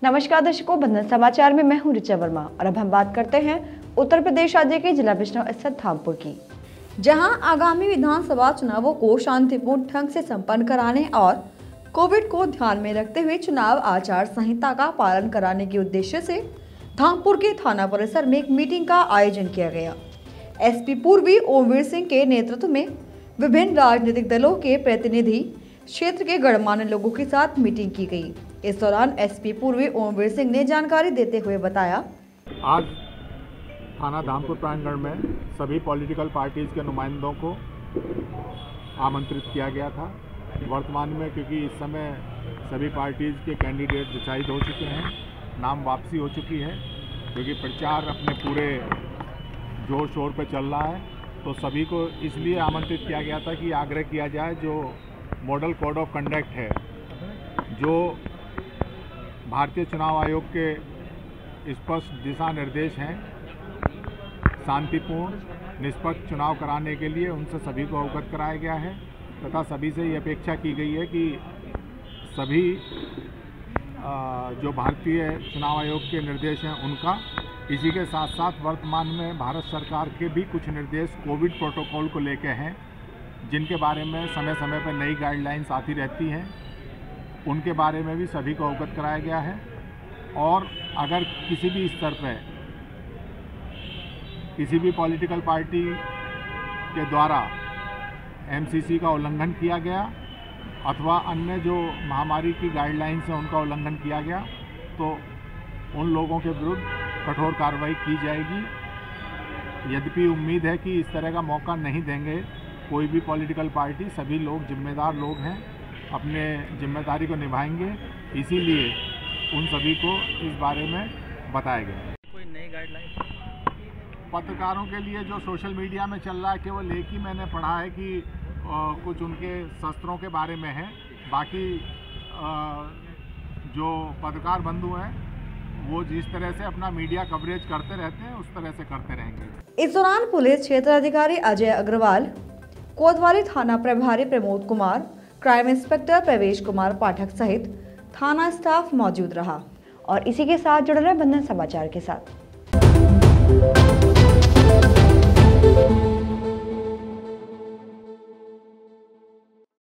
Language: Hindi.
नमस्कार दर्शकों, बंधन समाचार में मैं हूं ऋचा वर्मा और अब हम बात करते हैं उत्तर प्रदेश राज्य के जिला बिजनौर स्थित धामपुर की, जहां आगामी विधानसभा चुनावों को शांतिपूर्ण ढंग से संपन्न कराने और कोविड को ध्यान में रखते हुए चुनाव आचार संहिता का पालन कराने के उद्देश्य से धामपुर के थाना परिसर में एक मीटिंग का आयोजन किया गया। एसपी पूर्वी ओमवीर सिंह के नेतृत्व में विभिन्न राजनीतिक दलों के प्रतिनिधि, क्षेत्र के गणमान्य लोगों के साथ मीटिंग की गई। इस दौरान एसपी पूर्वी ओमवीर सिंह ने जानकारी देते हुए बताया, आज थाना धामपुर प्रांगण में सभी पॉलिटिकल पार्टीज के नुमाइंदों को आमंत्रित किया गया था। वर्तमान में क्योंकि इस समय सभी पार्टीज के कैंडिडेट डिसाइड हो चुके हैं, नाम वापसी हो चुकी है, क्योंकि प्रचार अपने पूरे जोर शोर पर चल रहा है, तो सभी को इसलिए आमंत्रित किया गया था कि आग्रह किया जाए जो मॉडल कोड ऑफ कंडक्ट है, जो भारतीय चुनाव आयोग के स्पष्ट दिशा निर्देश हैं, शांतिपूर्ण निष्पक्ष चुनाव कराने के लिए उनसे सभी को अवगत कराया गया है तथा सभी से ये अपेक्षा की गई है कि सभी जो भारतीय चुनाव आयोग के निर्देश हैं उनका, इसी के साथ साथ वर्तमान में भारत सरकार के भी कुछ निर्देश कोविड प्रोटोकॉल को लेकर हैं, जिनके बारे में समय समय पर नई गाइडलाइंस आती रहती हैं, उनके बारे में भी सभी को अवगत कराया गया है। और अगर किसी भी स्तर पर किसी भी पॉलिटिकल पार्टी के द्वारा एमसीसी का उल्लंघन किया गया अथवा अन्य जो महामारी की गाइडलाइंस हैं उनका उल्लंघन किया गया, तो उन लोगों के विरुद्ध कठोर कार्रवाई की जाएगी। यद्यपि उम्मीद है कि इस तरह का मौका नहीं देंगे कोई भी पॉलिटिकल पार्टी, सभी लोग जिम्मेदार लोग हैं, अपने जिम्मेदारी को निभाएंगे, इसीलिए उन सभी को इस बारे में बताया गया। कोई नई गाइडलाइन पत्रकारों के लिए जो सोशल मीडिया में चल रहा है, केवल एक ही मैंने पढ़ा है कि कुछ उनके शस्त्रों के बारे में है, बाकी जो पत्रकार बंधु हैं वो जिस तरह से अपना मीडिया कवरेज करते रहते हैं उस तरह से करते रहेंगे। इस दौरान पुलिस क्षेत्र अधिकारी अजय अग्रवाल, कोतवाली थाना प्रभारी प्रमोद कुमार, क्राइम इंस्पेक्टर प्रवेश कुमार पाठक सहित थाना स्टाफ मौजूद रहा। और इसी के साथ जुड़ रहे बंधन समाचार के साथ।